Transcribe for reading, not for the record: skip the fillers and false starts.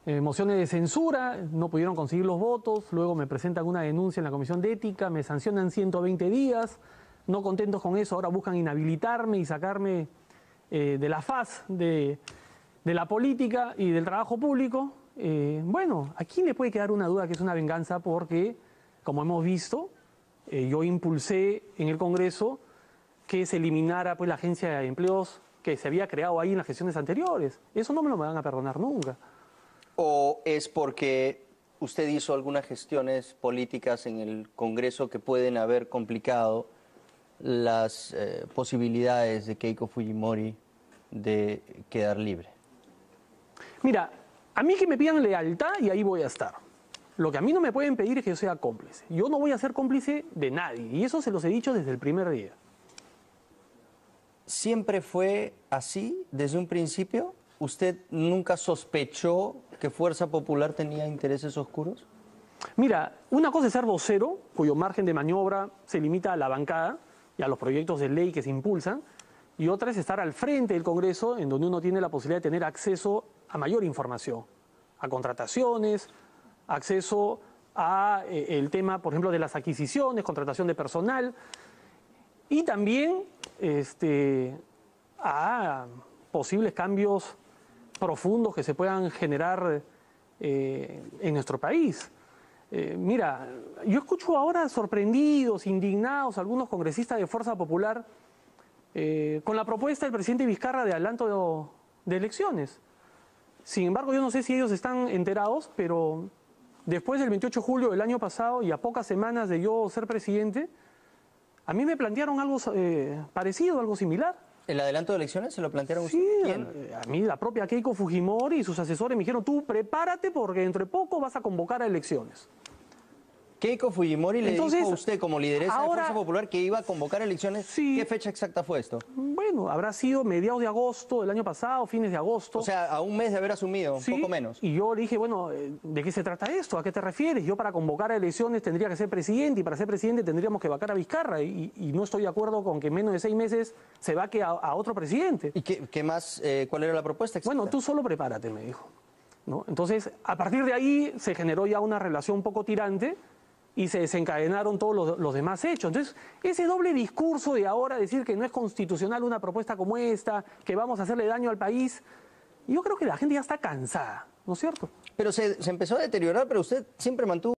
mociones de censura, no pudieron conseguir los votos, luego me presentan una denuncia en la Comisión de Ética, me sancionan 120 días, no contentos con eso, ahora buscan inhabilitarme y sacarme de la faz de la política y del trabajo público. Bueno, ¿a quién le puede quedar una duda que es una venganza? Porque, como hemos visto, yo impulsé en el Congreso que se eliminara pues, la agencia de empleos que se había creado ahí en las gestiones anteriores. Eso no me lo van a perdonar nunca. ¿O es porque usted hizo algunas gestiones políticas en el Congreso que pueden haber complicado las posibilidades de Keiko Fujimori de quedar libre? Mira, a mí que me pidan lealtad y ahí voy a estar. Lo que a mí no me pueden pedir es que yo sea cómplice. Yo no voy a ser cómplice de nadie y eso se los he dicho desde el primer día. ¿Siempre fue así desde un principio? ¿Usted nunca sospechó que Fuerza Popular tenía intereses oscuros? Mira, una cosa es ser vocero, cuyo margen de maniobra se limita a la bancada y a los proyectos de ley que se impulsan, y otra es estar al frente del Congreso, en donde uno tiene la posibilidad de tener acceso a mayor información, a contrataciones, acceso a el tema, por ejemplo, de las adquisiciones, contratación de personal, y también a posibles cambios profundos que se puedan generar en nuestro país. Mira, yo escucho ahora sorprendidos, indignados, algunos congresistas de Fuerza Popular con la propuesta del presidente Vizcarra de adelanto de elecciones. Sin embargo, yo no sé si ellos están enterados, pero después del 28 de julio del año pasado y a pocas semanas de yo ser presidente, a mí me plantearon algo parecido, algo similar. ¿El adelanto de elecciones se lo plantearon Sí, ¿quién? A mí la propia Keiko Fujimori y sus asesores me dijeron, tú prepárate porque dentro de poco vas a convocar a elecciones. Keiko Fujimori le dijo a usted como lideresa de Fuerza Popular que iba a convocar elecciones. Sí. ¿Qué fecha exacta fue esto? Bueno, habrá sido mediados de agosto del año pasado, fines de agosto. O sea, a un mes de haber asumido, Sí, poco menos. Y yo le dije, bueno, ¿de qué se trata esto? ¿A qué te refieres? Yo para convocar a elecciones tendría que ser presidente y para ser presidente tendríamos que vacar a Vizcarra y no estoy de acuerdo con que en menos de 6 meses se vaque a otro presidente. ¿Y qué más? ¿Cuál era la propuesta exacta? Bueno, tú solo prepárate, me dijo, ¿no? Entonces, a partir de ahí se generó ya una relación un poco tirante y se desencadenaron todos los demás hechos. Entonces, ese doble discurso de ahora decir que no es constitucional una propuesta como esta, que vamos a hacerle daño al país, yo creo que la gente ya está cansada, ¿no es cierto? Pero se empezó a deteriorar, pero usted siempre mantuvo